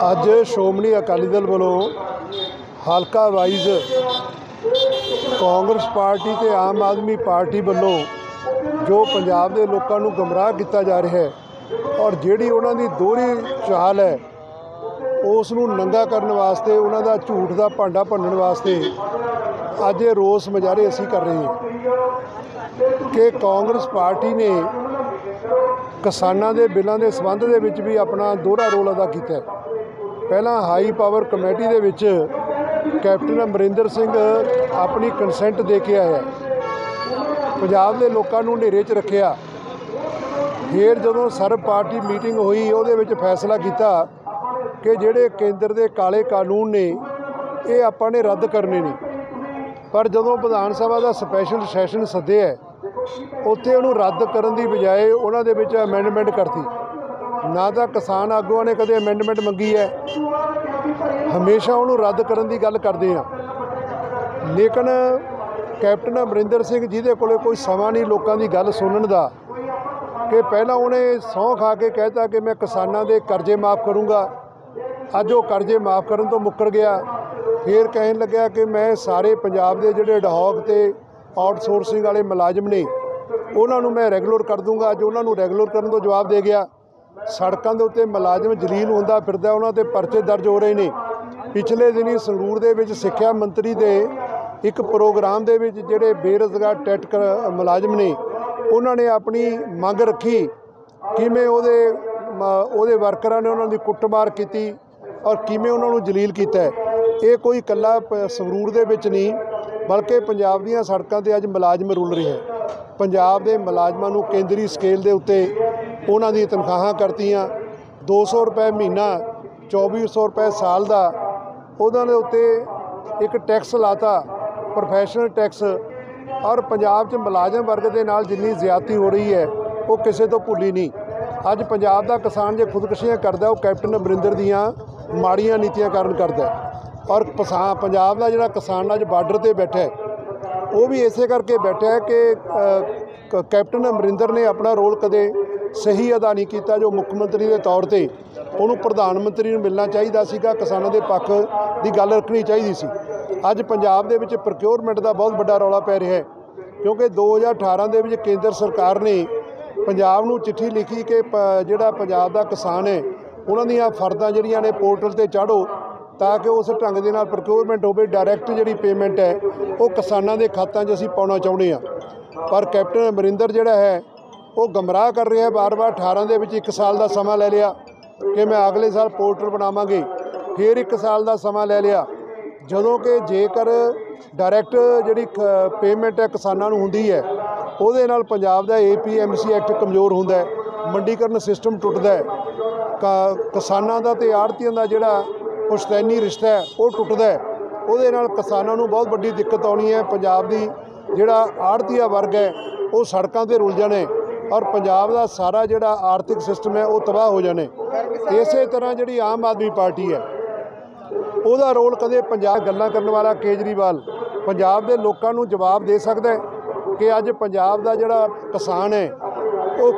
ਅੱਜ ਸ਼੍ਰੋਮਣੀ ਅਕਾਲੀ ਦਲ ਵੱਲੋਂ ਹਲਕਾ ਵਾਈਜ਼ ਕਾਂਗਰਸ ਪਾर्टी ਤੇ आम आदमी पार्टी ਵੱਲੋਂ जो पंजाब के लोगों को गुमराह किया जा रहा है और जिहड़ी उन्हां दी दोहरी चाल है उस नूं नंगा करने वास्ते उन्हां दा झूठ का भांडा भन्नण वास्ते अज ये रोस मुजाहरे असीं कर रहे हैं कि कांग्रेस पार्टी ने किसानां दे बिलों के संबंध दे विच भी अपना दोहरा रोल अदा किया। पहला हाई पावर कमेटी दे विच कैप्टन अमरिंदर सिंह अपनी कंसेंट दे के आया, पंजाब के लोगों को नेरे च रखिया। फिर जदों सर्व पार्टी मीटिंग हुई उहदे विच फैसला किया कि जिहड़े केंद्र के काले कानून ने ये आपां ने रद्द करने ने, पर जदों विधान सभा का स्पैशल सैशन सद्दिया उत्थे उहनूं रद्द करन दी बजाए उहनां दे विच अमेंडमेंट करती। ना तो किसान आगूआं ने कदे अमेंडमेंट मंगी है, हमेशा उहनूं रद्द करन दी गल करदे आ। लेकिन कैप्टन अमरिंदर सिंह जिहदे कोले कोई समा नहीं लोगों की गल सुनने का, कि पहला उन्हें सौं खा के कहता कि मैं किसानों के कर्जे माफ़ करूँगा, अज वो कर्जे माफ़ करन तो मुकर गया। फिर कहन लग्या कि मैं सारे पंजाब के जिहड़े डहॉग ते आउटसोर्सिंग वाले मुलाजम ने उन्होंने मैं रैगूलर कर दूँगा। अज उन्होंने रैगूलर करने तो जवाब दे गया। सड़कों के उत्ते मुलाजम जलील होंदा फिरदा, उन्होंने परचे दर्ज हो रहे हैं। पिछले दिनी संगरूर दे विच सिक्ख्या मंत्री दे एक प्रोग्राम दे विच जिहड़े बेरोजगार टैट मुलाजम ने उन्होंने अपनी मंग रखी किवें उहदे वर्करां ने उन्होंने कुटमार की और किवें उन्होंने जलील किया। ये कोई कल्ला संगरूर दे विच नहीं बल्कि पंजाब दीयां सड़कों ते अज मुलाजम रुल रहे हैं। पंजाब के मुलाजमां नूं केंद्री स्केल के उत्ते उन्हां दी तनख्वाहां करतीआं 200 रुपए महीना 2400 रुपए साल का उन्हां दे उत्ते एक टैक्स लाता प्रोफैशनल टैक्स। और पंजाब च मुलाजम वर्ग के नाल जिन्नी ज्यादती हो रही है वो किसी तो भुली नहीं। अज पंजाब का किसान जो खुदकुशियाँ करता वो कैप्टन अमरिंदर दियां माड़ियां नीतियां कारण करता है। और पंजाब का जिहड़ा किसान अज बार्डर पर बैठा है वो भी इसे करके बैठा है कि कैप्टन अमरिंदर ने अपना रोल कदे सही अदा नहीं किया। जो मुख्यमंत्री के तौर पर उन्होंने प्रधानमंत्री नूं मिलना चाहिए सीगा, किसानों के पक्ष की गल रखनी चाहिए सी। अज पंजाब दे विच प्रोक्योरमेंट का बहुत बड़ा रौला पै रहा है क्योंकि 2018 दे विच केंद्र सरकार ने पंजाब नूं चिट्ठी लिखी कि जिहड़ा पंजाब का किसान है उन्हां दीयां फर्दां जिहड़ियां ने पोर्टल ते चाढ़ो ताकि उस ढंग दे नाल प्रोक्योरमेंट होवे। डायरैक्ट जिहड़ी पेमेंट है वो किसानां दे खातां 'च असीं पाउणा चाहुंदे आ। पर कैप्टन अमरिंदर जिहड़ा है वो गमराह कर रहा है। बार बार 18 दे विच 1 साल का समा ले लिया कि मैं अगले साल पोर्टल बनावांगे, फिर 1 साल का समा ले लिया। जदों कि जेकर डायरैक्ट जिहड़ी पेमेंट है किसानां नूं हुंदी है उहदे नाल पंजाब दा APMC एक्ट कमज़ोर हुंदा है, मंडीकरण सिस्टम टुटदा है, किसानां दा ते आड़तीआं दा जिहड़ा पुश्तैनी रिश्ता है वो टुटदा है। उहदे नाल किसानां नूं बहुत वड्डी दिक्कत आउणी है। पंजाब दी जिहड़ा आड़तीआ वर्ग है वो सड़कों ते रुल जाने और पंजाब का सारा जिहड़ा आर्थिक सिस्टम है वो तबाह हो जाने। इस तरह जिहड़ी आम आदमी पार्टी है ਉਹਦਾ रोल कदे पंजाब गल्लां करने वाला केजरीवाल पंजाब के लोगों को जवाब दे सकता है कि अज पंजाब का जिहड़ा किसान है वो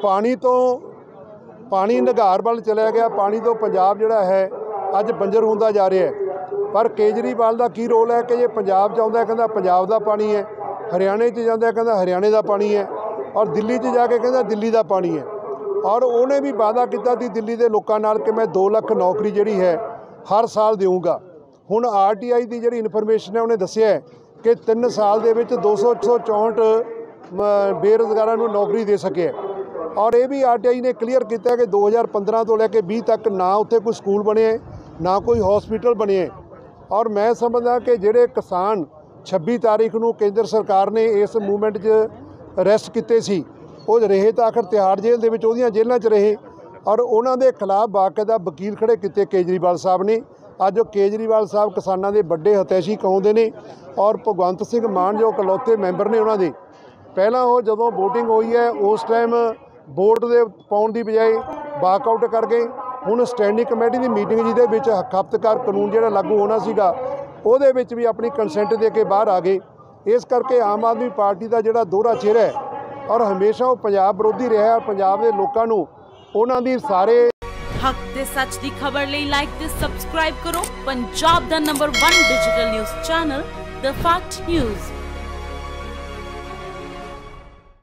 पानी निगार वाल चला गया, पानी तो पंजाब जिहड़ा है अज बंजर होंदा जा रहा है। पर केजरीवाल का की रोल है कि जे पंजाब च आउंदा कहंदा पंजाब का पानी है, हरियाणे च जांदा कहंदा हरियाणे का पानी है और दिल्ली च जाके कहंदा दिल्ली का पानी है। और उन्हें भी वादा किया सी दिल्ली के लोगों नाल कि मैं 2 लाख नौकरी जिहड़ी है हर साल देऊँगा। हुण RTI की जिहड़ी इन्फॉर्मेशन है उन्हें दस्सिया है कि 3 साल दे विच 264 बेरोजगारां नूं नौकरी दे सके। और ये भी RTI ने क्लीयर किया कि 2015 तो लैके 20 तक ना उत्थे कोई स्कूल बने ना कोई हॉस्पिटल बने। और मैं समझदा कि जिहड़े किसान 26 तारीख नूं केंद्र सरकार ने इस मूवमेंट 'च अरैसट किए सी वो रहे तो आखिर तिहाड़ जेल दे विच उहदियां जेलां 'च रहे और उन्हां दे खिलाफ बाकायदा वकील खड़े किए केजरीवाल साहब ने। अज केजरीवाल साहब किसानों के बड़े हतैशी कहते हैं और भगवंत सिंह मान जो इकलौते मैंबर ने उन्होंने पहला वो जदों वोटिंग हुई है उस टाइम वोट दे पाउण दी बजाय वाकआउट कर गए। हुण स्टैंडिंग कमेटी की मीटिंग जिहदे विच खपतकार कानून जिहड़ा लागू होना सीगा उहदे विच भी अपनी कंसेंट दे के बाहर आ गए। इस करके आम आदमी पार्टी का जिहड़ा दोहरा चेहरा है और हमेशा वो पंजाब विरोधी रहा है। पंजाब के लोगों को उन्हां दी सारे हक ते सच दी खबर ਲਈ ਲਾਈਕ ਤੇ ਸਬਸਕ੍ਰਾਈਬ ਕਰੋ ਪੰਜਾਬ ਦਾ number 1 digital news channel the fact news.